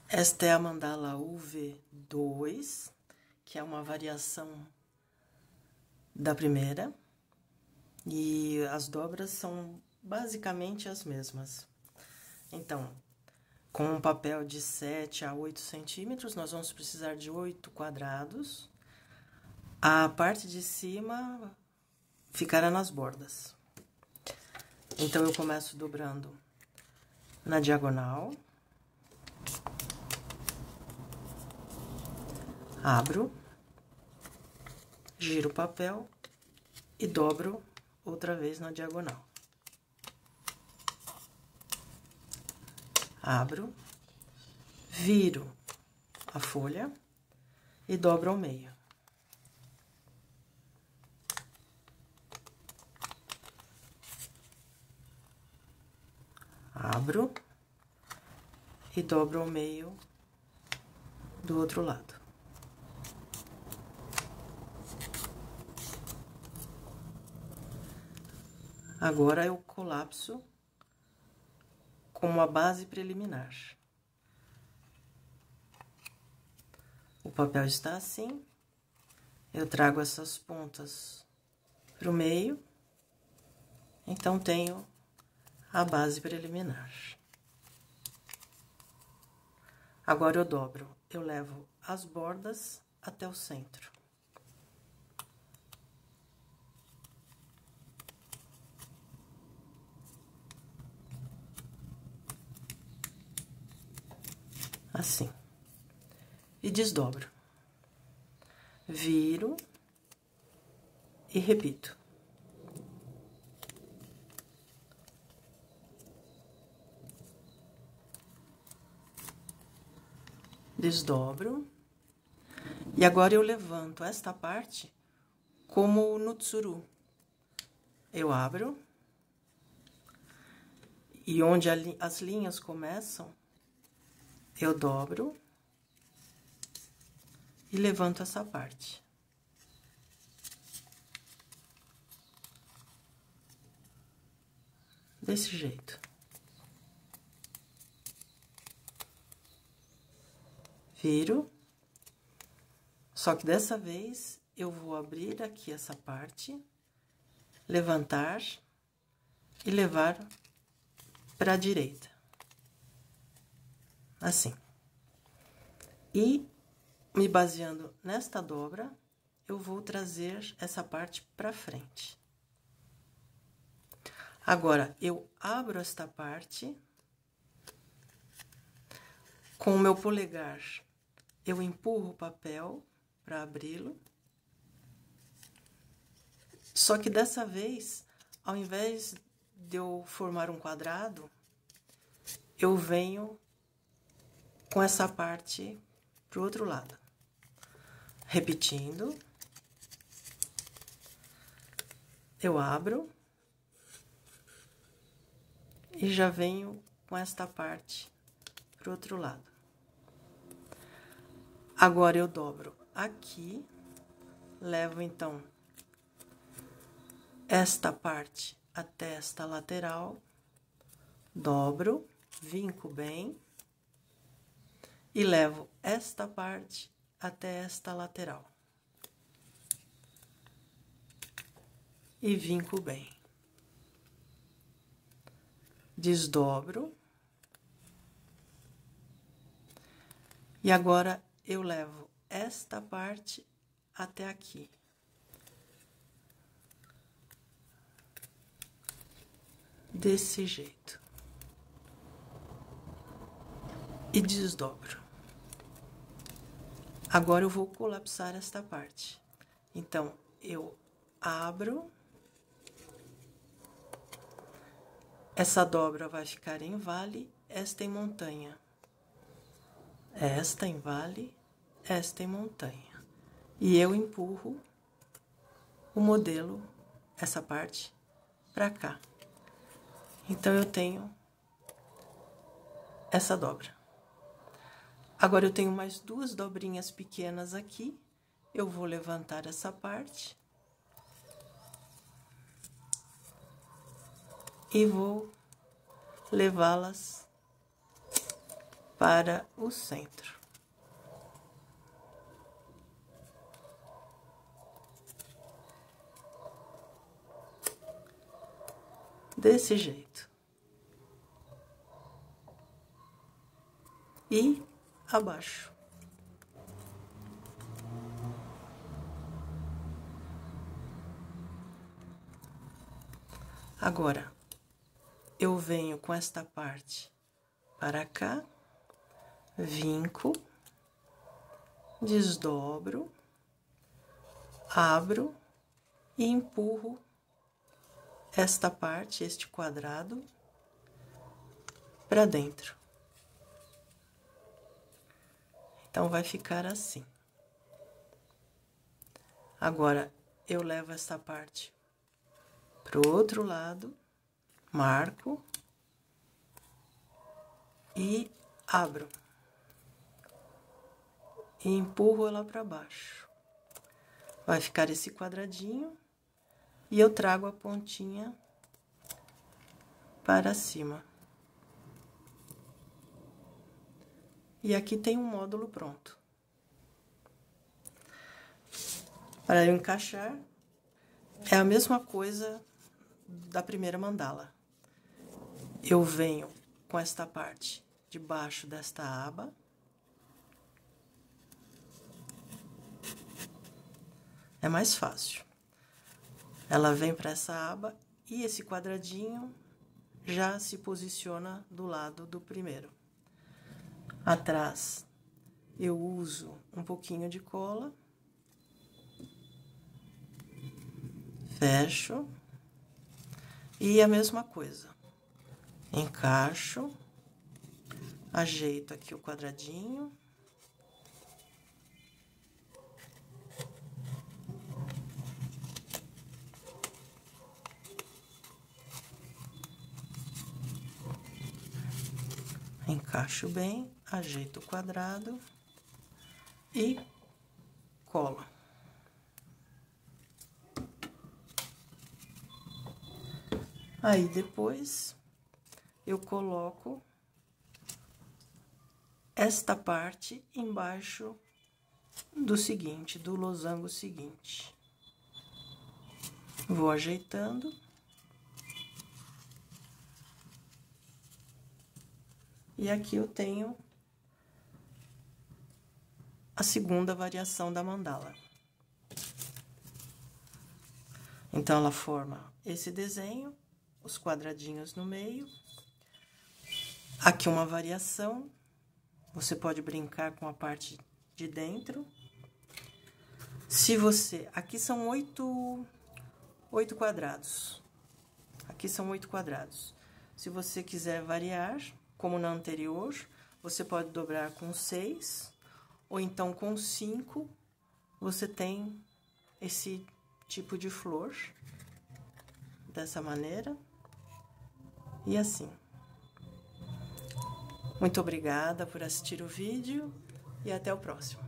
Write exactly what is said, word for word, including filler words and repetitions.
Esta é a mandala U V dois, que é uma variação da primeira, e as dobras são basicamente as mesmas. Então, com um papel de sete a oito centímetros, nós vamos precisar de oito quadrados. A parte de cima ficará nas bordas. Então, eu começo dobrando na diagonal. Abro, giro o papel e dobro outra vez na diagonal. Abro, viro a folha e dobro ao meio. Abro e dobro ao meio do outro lado. Agora eu colapso com uma base preliminar. O papel está assim, eu trago essas pontas para o meio, então tenho a base preliminar. Agora eu dobro, eu levo as bordas até o centro. Assim. E desdobro. Viro e repito. Desdobro. E agora eu levanto esta parte como no tsuru. Eu abro. E onde as linhas começam, eu dobro e levanto essa parte. Desse jeito. Viro. Só que dessa vez eu vou abrir aqui essa parte, levantar e levar para a direita. Assim. E, me baseando nesta dobra, eu vou trazer essa parte para frente. Agora, eu abro esta parte. Com o meu polegar, eu empurro o papel para abri-lo. Só que dessa vez, ao invés de eu formar um quadrado, eu venho com essa parte pro outro lado. Repetindo. Eu abro. E já venho com esta parte pro outro lado. Agora eu dobro aqui. Levo, então, esta parte até esta lateral. Dobro, vinco bem. E levo esta parte até esta lateral. E vinco bem. Desdobro. E agora eu levo esta parte até aqui. Desse jeito. E desdobro. Agora eu vou colapsar esta parte. Então, eu abro. Essa dobra vai ficar em vale, esta em montanha. Esta em vale, esta em montanha. E eu empurro o modelo, essa parte, para cá. Então, eu tenho essa dobra. Agora, eu tenho mais duas dobrinhas pequenas aqui. Eu vou levantar essa parte. E vou levá-las para o centro. Desse jeito. E abaixo. Agora, eu venho com esta parte para cá, vinco, desdobro, abro e empurro esta parte, este quadrado, para dentro. Então, vai ficar assim. Agora, eu levo essa parte pro outro lado, marco e abro. E empurro ela para baixo. Vai ficar esse quadradinho e eu trago a pontinha para cima. E aqui tem um módulo pronto. Para eu encaixar, é a mesma coisa da primeira mandala. Eu venho com esta parte debaixo desta aba. É mais fácil. Ela vem para essa aba e esse quadradinho já se posiciona do lado do primeiro. Atrás, eu uso um pouquinho de cola. Fecho. E a mesma coisa. Encaixo. Ajeito aqui o quadradinho. Encaixo bem, ajeito o quadrado e colo. Aí, depois, eu coloco esta parte embaixo do seguinte, do losango seguinte. Vou ajeitando. E aqui eu tenho a segunda variação da mandala. Então, ela forma esse desenho, os quadradinhos no meio. Aqui uma variação. Você pode brincar com a parte de dentro. Se você... Aqui são oito, oito quadrados. Aqui são oito quadrados. Se você quiser variar, como na anterior, você pode dobrar com seis, ou então com cinco, você tem esse tipo de flor, dessa maneira, e assim. Muito obrigada por assistir o vídeo, e até o próximo.